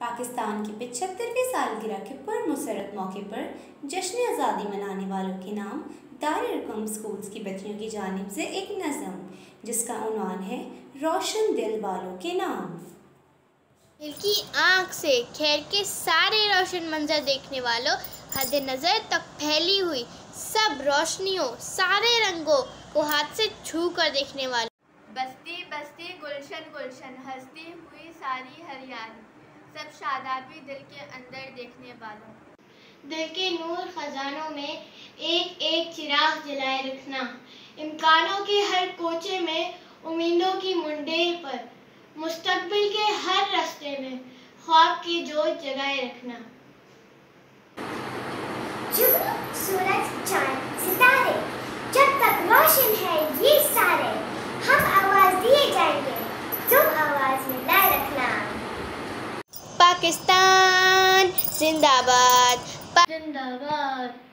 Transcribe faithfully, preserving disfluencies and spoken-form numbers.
पाकिस्तान की पचहत्तरवीं सालगिरह के पुरमसरत मौके पर जश्न आज़ादी मनाने वालों के नाम दारुल-उलूम स्कूल्स की बच्चियों की जानिब से एक नज़म, जिसका उन्वान है रोशन दिल वालों के नाम। दिल की आँख से खैर के सारे रोशन मंजर देखने वालों, हद नज़र तक फैली हुई सब रोशनियों, सारे रंगों को हाथ से छू कर देखने वालों, बस्ती बस्ती गुलशन गुलशन हंसती हुई सारी हरियाली, सब शादाबी दिल के अंदर देखने वालों। दिल के नूर खजानों में एक एक चिराग जलाए रखना, इम्कानों के हर कोचे में उम्मीदों की मुंडेर पर, मुस्तकबिल के हर रास्ते में ख्वाब की जोत जगाए रखना। जुगनू सूरज चांद सितारे, जब तक रोशन है ये सारे, हम आवाज दिए जाएंगे, तुम आवाज में लाए रखना। पाकिस्तान जिंदाबाद, जिंदाबाद।